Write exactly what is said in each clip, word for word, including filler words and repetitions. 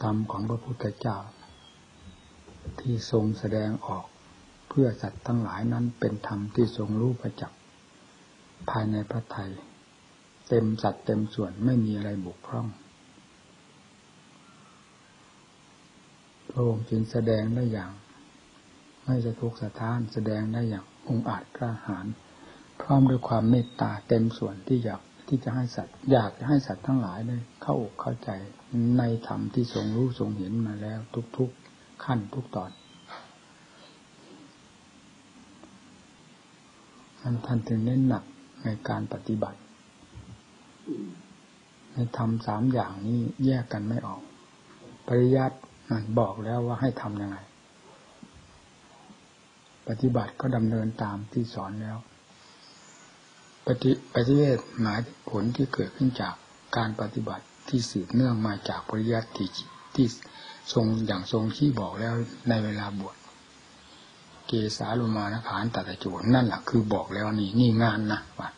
รมของพระพุทธเจ้าที่ทรงแสดงออกเพื่อสัตว์ทั้งหลายนั้นเป็นธรรมที่ทรงรู้ประจักษ์ภายในพระทัยเต็มสัดเต็มส่วนไม่มีอะไรบกพร่องพระองค์จึงแสดงได้อย่างไม่สะทกสะท้านแสดงได้อย่างองอาจกล้าหาญพร้อมด้วยความเมตตาเต็มส่วนที่อยากที่จะให้สัตว์อยากจะให้สัตว์ทั้งหลายได้เข้าอกเข้าใจในธรรมที่ทรงรู้ทรงเห็นมาแล้วทุกๆขั้นทุกตอนท่านถึงเน้นหนักในการปฏิบัติในธรรมสามอย่างนี้แยกกันไม่ออกปริยัติบอกแล้วว่าให้ทำยังไงปฏิบัติก็ดำเนินตามที่สอนแล้วปฏิปฏิเวทหมายผลที่เกิดขึ้นจากการปฏิบัติที่สืบเนื่องมาจากปริยัติที่ที่ทรงอย่างทรงที่บอกแล้วในเวลาบวชเกสาโลมานะขานตัตโจนั่นแหละคือบอกแล้วนี่นี่งานนะว่า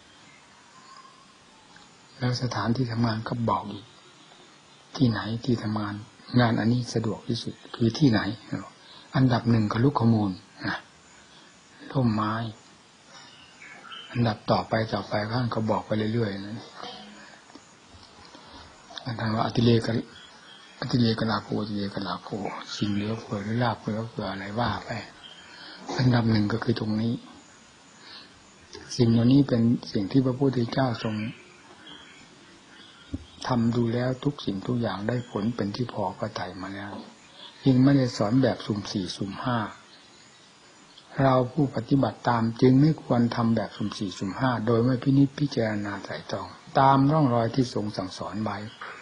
แล้วสถานที่ทำงานก็บอกอีกที่ไหนที่ทำงานงานอันนี้สะดวกที่สุดคือที่ไหนอันดับหนึ่งก็ลุกขมูลนะร่มไม้อันดับต่อไปต่อไปท่านก็บอกไปเรื่อยๆนะท่านว่าอติเลกอติเลกลาโภอติเลกลาโภสิ่งเหลือเฟือหรือลาภเหลือเฟืออะไรว่าไปอันดับหนึ่งก็คือตรงนี้สิ่งเหล่านี้เป็นสิ่งที่พระพุทธเจ้าทรงทำดูแล้วทุกสิ่งทุกอย่างได้ผลเป็นที่พอพระทัยมาแล้วยิ่งไม่ได้สอนแบบสุ่มสี่สุ่มห้าเราผู้ปฏิบัติตามจึงไม่ควรทำแบบสุ่มสี่สุ่มห้าโดยไม่พินิจพิจารณาไตร่ตรองตามร่องรอยที่ทรงสั่งสอนไว้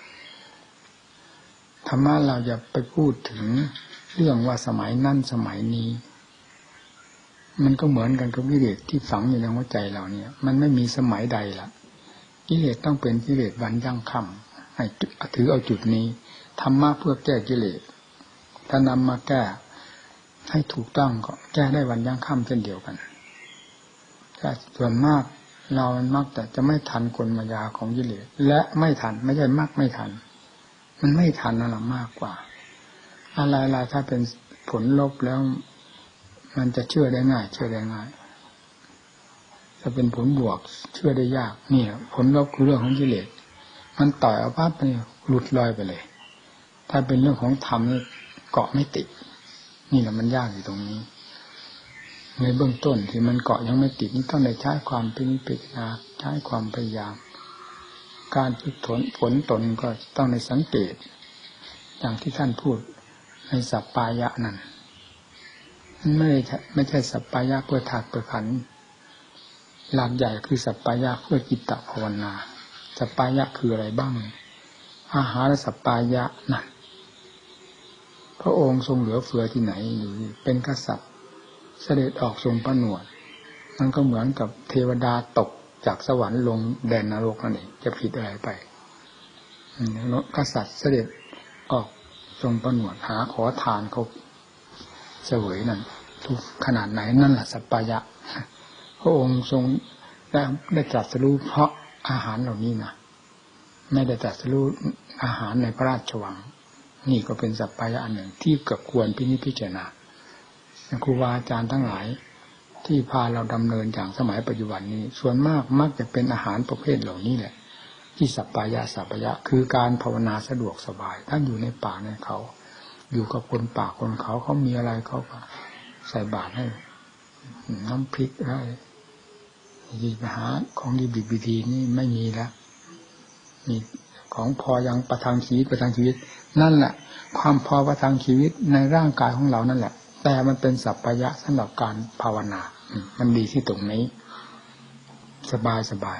ธรรมะเราอย่าไปพูดถึงเรื่องว่าสมัยนั้นสมัยนี้มันก็เหมือนกันกับกิเลสที่ฝังอยู่ในหัวใจเราเนี่ยมันไม่มีสมัยใดละกิเลสต้องเป็นกิเลสวันยั่งค่ำให้ถือเอาจุดนี้ธรรมะเพื่อแก้กิเลสถ้านำมาแก้ให้ถูกต้องก็แก้ได้วันยั่งค่ำเช่นเดียวกันแต่ส่วนมากเรามันมักแต่จะไม่ทันกลมายาของกิเลสและไม่ทันไม่ใช่มักไม่ทันมันไม่ทันนั่นแหละมากกว่าอะไรๆถ้าเป็นผลลบแล้วมันจะเชื่อได้ง่ายเชื่อได้ง่ายถ้าเป็นผลบวกเชื่อได้ยากนี่ผลลบคือเรื่องของกิเลสมันต่อยเอาปั๊บไปหลุดลอยไปเลยถ้าเป็นเรื่องของธรรมนี่เกาะไม่ติดนี่แหละมันยากอยู่ตรงนี้ในเบื้องต้นที่มันเกาะยังไม่ติดนี่ต้องได้ใช้ความพินิจพิจารณาใช้ความพยายามการฝึกฝนฝนตนก็ต้องในสังเกตอย่างที่ท่านพูดในสัปปายะนั่นไม่ใช่ไม่ใช่สัปปายะเพื่อถากเพื่อขันหลักใหญ่คือสัปปายะเพื่อจิตตภาวนาสัปปายะคืออะไรบ้างอาหารสัปปายะนั่นพระองค์ทรงเหลือเฟือที่ไหนอยู่เป็นกษัตริย์เสด็จออกทรงผนวดมันก็เหมือนกับเทวดาตกจากสวรรค์ลงแดนนรกนั่นเองจะผิดอะไรไปกษัตริย์เสด็จออกทรงผนวดหาขอทานเขาเสวยนั่นทุกขนาดไหนนั่นแหละสัปปายะพระองค์ทรงได้ได้ตรัสรู้เพราะอาหารเหล่านี้นะไม่ได้ตรัสรู้อาหารในพระราชวังนี่ก็เป็นสัปปายะอันหนึ่งที่เกือบควรพินิจพิจารณาครูบาอาจารย์ทั้งหลายที่พาเราดำเนินอย่างสมัยปัจจุบันนี้ส่วนมากมักจะเป็นอาหารประเภทเหล่านี้แหละที่สัปปายะสัปปายะคือการภาวนาสะดวกสบายท่านอยู่ในป่าในเขาอยู่กับคนป่าคนเขาเขามีอะไรเขาก็ใส่บาตรให้น้ำพริกอะไรดีไปหาของดีบิดดีนี่ไม่มีแล้วมีของพอยังประทังชีวิตประทังชีวิตนั่นแหละความพอประทังชีวิตในร่างกายของเรานั่นแหละแต่มันเป็นสัปปายะสำหรับการภาวนามันดีที่ตรงนี้สบายสบาย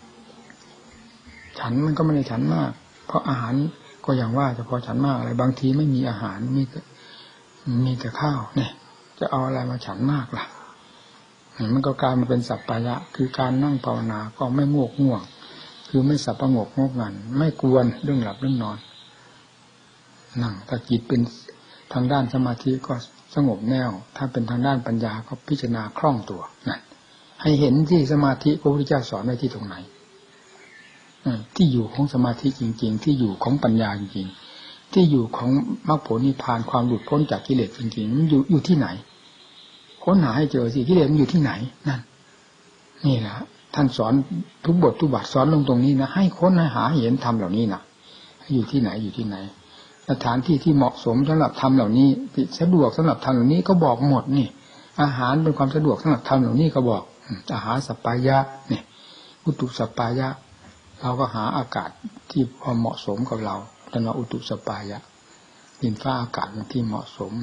ฉันมันก็ไม่ได้ฉันมากเพราะอาหารก็อย่างว่าจะพอฉันมากอะไรบางทีไม่มีอาหารมีแต่มีแต่ข้าวเนี่ยจะเอาอะไรมาฉันมากล่ะมันก็กลายมาเป็นสัปปายะคือการนั่งภาวนาก็ไม่งวกง่วงคือไม่สับประงกงกงันไม่กวนเรื่องหลับเรื่องนอนนั่งถ้าจิตเป็นทางด้านสมาธิก็สงบแน่วถ้าเป็นทางด้านปัญญาก็พิจารณาคล่องตัวนั่นให้เห็นที่สมาธิพระพุทธเจ้าสอนไว้ที่ตรงไหนที่อยู่ของสมาธิจริงๆที่อยู่ของปัญญาจริงๆที่อยู่ของมรรคผลนิพพานความหลุดพ้นจากกิเลสจริงๆมันอยู่อยู่ที่ไหนค้นหาให้เจอสิกิเลสมันอยู่ที่ไหนนั่นนี่แหละท่านสอนทุกบททุกบาทสอนลงตรงนี้นะให้ค้นให้หาเห็นธรรมเหล่านี้นะอยู่ที่ไหนอยู่ที่ไหนสถานที่ที่เหมาะสมสำหรับธรรมเหล่านี้สะดวกสำหรับธรรมเหล่านี้ก็บอกหมดนี่อาหารเป็นความสะดวกสำหรับธรรมเหล่านี้ก็บอกอาหารสัปปายะเนี่ยอุตุสัปปายะเราก็หาอากาศที่พอเหมาะสมกับเราแต่ว่าอุตุสัปปายะดินฟ้าอากาศที่เหมาะสม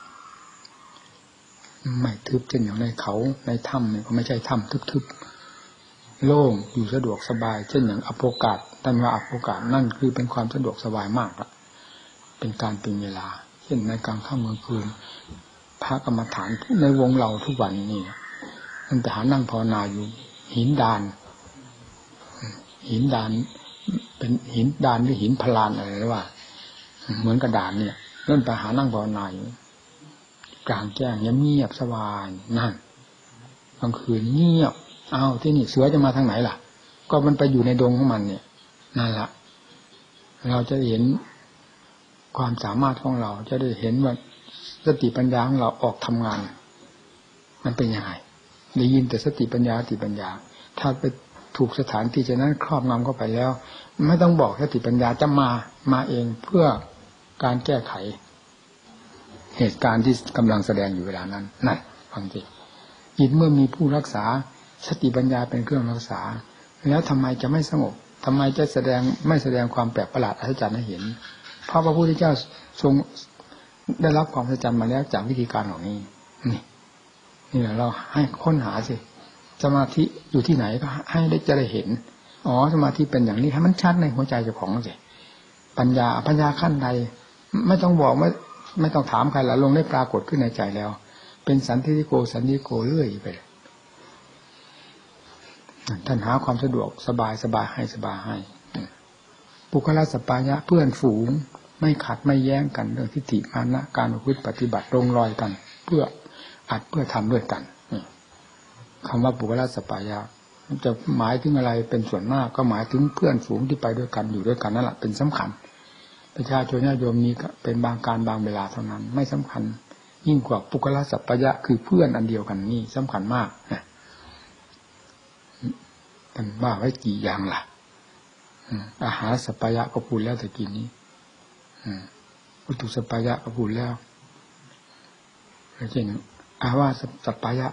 ไม่ทึบเช่นอย่างในเขาในถ้ำเนี่ยก็ไม่ใช่ถ้ำทึบๆโล่งอยู่สะดวกสบายเช่นอย่างอโภกาศท่านว่าอโภกาศนั่นคือเป็นความสะดวกสบายมากละเป็นการเป็นเวลาเช่นในกลางค่ำกลางคืนพระกรรมฐานในวงเราทุกวันนี้มันไปหานั่งภาวนาอยู่หินดานหินดานเป็นหินดานหรือหินพลานอะไรหรือว่าเหมือนกระดานเนี่ยเล่นไปหานั่งภาวนาอยู่กลางแจ้งเงียบสบายนั่นกลางคืนเงียบอ้าวที่นี่เสือจะมาทางไหนล่ะก็มันไปอยู่ในดงของมันเนี่ยนั่นละเราจะเห็นความสามารถของเราจะได้เห็นว่าสติปัญญาของเราออกทำงานมันเป็นยังไงได้ยินแต่สติปัญญาสติปัญญาถ้าไปถูกสถานที่ฉะนั้นครอบงำเข้าไปแล้วไม่ต้องบอกสติปัญญาจะมามาเองเพื่อการแก้ไขเหตุการณ์ที่กำลังแสดงอยู่เวลานั้นนั่นฟังสิจิตเมื่อมีผู้รักษาสติปัญญาเป็นเครื่องรักษาแล้วทำไมจะไม่สงบทำไมจะแสดงไม่แสดงความแปลกประหลาดอัศจรรย์ให้เห็นเพราะพระพุทธเจ้าทรงได้รับความอัศจรรย์มาแล้วจากวิธีการเหล่านี้นี่นี่แหละเราให้ค้นหาสิสมาธิอยู่ที่ไหนก็ให้ได้จะได้เห็นอ๋อสมาธิเป็นอย่างนี้ให้มันชัดในหัวใจเจ้าของสิปัญญาปัญญาขั้นใดไม่ต้องบอกไม่ไม่ต้องถามใครละลงได้ปรากฏขึ้นในใจแล้วเป็นสันติโกสันติโกเรื่อยไปท่านหาความสะดวกสบายสบายให้สบายให้ปุคละสัปปายะเพื่อนฝูงไม่ขัดไม่แย้งกันเรื่องทิฏฐิมานะการประพฤติปฏิบัติลงรอยกันเพื่ออัดเพื่อทำด้วยกันคำว่าปุคละสัปปายะจะหมายถึงอะไรเป็นส่วนมากก็หมายถึงเพื่อนฝูงที่ไปด้วยกันอยู่ด้วยกันนั่นแหละเป็นสำคัญประชาชนญาติโยมนี้เป็นบางการบางเวลาเท่านั้นไม่สำคัญยิ่งกว่าปุคละสัปปายะคือเพื่อนอันเดียวกันนี่สำคัญมากนะท่านว่าไว้กี่อย่างล่ะอาหารสัปปายะก็พูดแล้วแต่กี้นี้อุตุสัปปายะก็พูดแล้วเช่นอาวาสสัปปายะ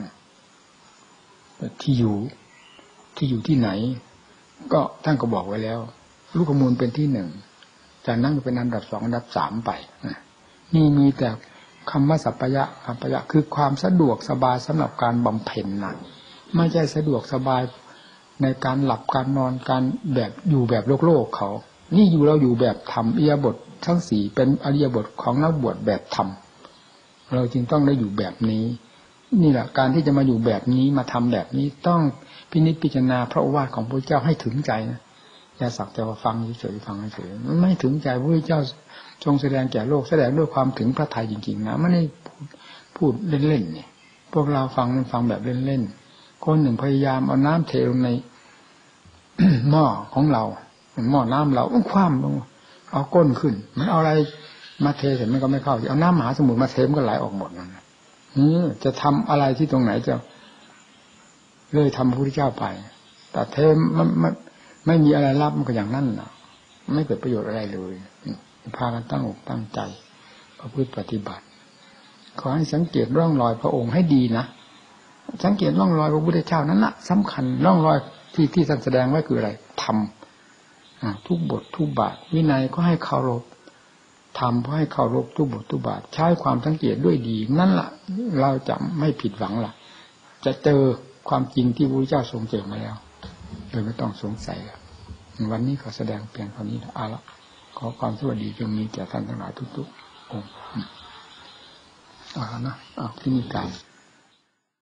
ที่อยู่ที่อยู่ที่ไหนก็ท่านก็บอกไว้แล้วลูกมูลเป็นที่หนึ่งจากนั้นก็เป็นอันดับสองอันดับสามไปนี่มีแต่คำว่าสัปปายะสัปปายะคือความสะดวกสบายสำหรับการบำเพ็ญนะไม่ใช่สะดวกสบายในการหลับการนอนการแบบอยู่แบบโลกโลกเขานี่อยู่เราอยู่แบบธรรมอิริยาบถทั้งสี่เป็นอริยบทของนักบวชแบบธรรมเราจึงต้องได้อยู่แบบนี้นี่แหละการที่จะมาอยู่แบบนี้มาทำแบบนี้ต้องพินิจพิจารณาพระโอวาทของพระเจ้าให้ถึงใจนะอย่าสักแต่ว่าฟังเฉยๆฟังเฉยๆไม่ถึงใจพระพุทธเจ้าทรงแสดงแก่โลกแสดงด้วยความถึงพระทัยจริงๆนะไม่ได้พูดเล่นๆเนี่ยพวกเราฟังมันฟังแบบเล่นๆคนหนึ่งพยายามเอาน้ำเทลงในหม้อของเราหม้อน้ำเราคว่ำลงเอาก้นขึ้นมันเอาอะไรมาเทเสร็จมันก็ไม่เข้าเอาน้ำมหาสมุทรมาเทมันก็ไหลออกหมดนั่นนี่จะทำอะไรที่ตรงไหนจะเลยทำพระพุทธเจ้าไปแต่เทมันมันไม่มีอะไรรับมันก็อย่างนั้นนะไม่เกิดประโยชน์อะไรเลยพากันตั้งอกตั้งใจประพฤติปฏิบัติขอให้สังเกตร่องรอยพระองค์ให้ดีนะสังเกตร่องรอยพระพุทธเจ้านั้นละสำคัญร่องรอยที่ที่ท่านแสดงไว้คืออะไรธรรมทุกบททุกบาทวินัยก็ให้เคารพธรรมก็ให้เคารพทุกบททุกบาทใช้ความสังเกตด้วยดีนั่นละเราจะไม่ผิดหวังล่ะจะเจอความจริงที่พระพุทธเจ้าทรงเจอมาแล้วโดยไม่ต้องสงสัยแล้ววันนี้ก็แสดงเพียงเท่านี้เอาละขอความสวัสดีจงมีแก่ท่านทั้งหลายทุกๆองค์เอาละนะเอาที่นี่การ